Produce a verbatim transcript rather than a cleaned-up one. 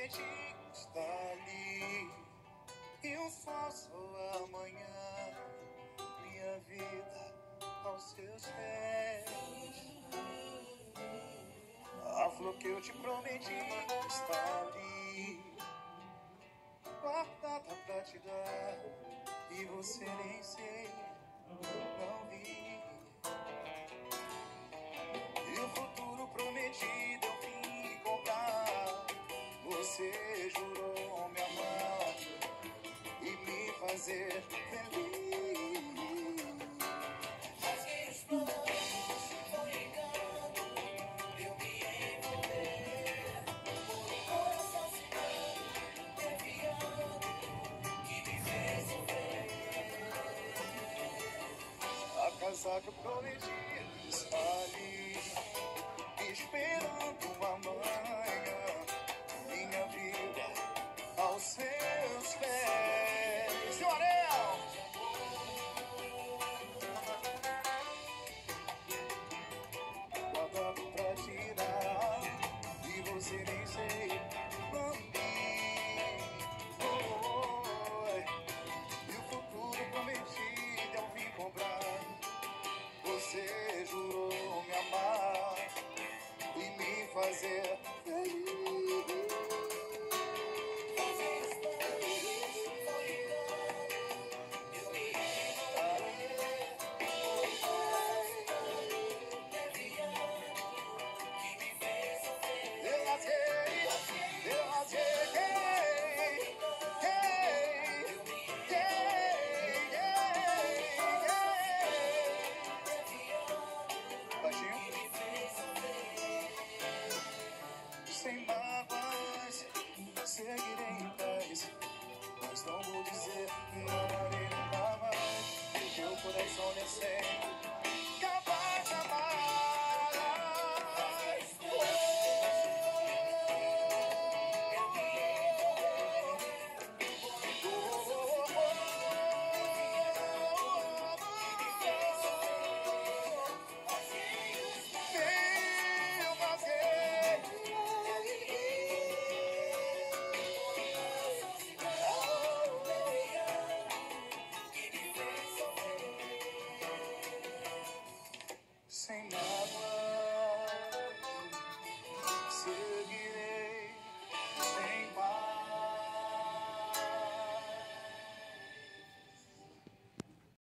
prometi está ali. E um falso amanhã, minha vida aos seus pés. A flor que eu te prometi está ali, guardada pra te dar, e você nem sei, não vi. E o futuro prometido eu vim comprar. Você jurou me amar e me fazer feliz. Rasguei os planos, foi engano, eu me envolver por um coração cigano, deviando, que me fez sofrer. A casa que eu prometi está ali, esperando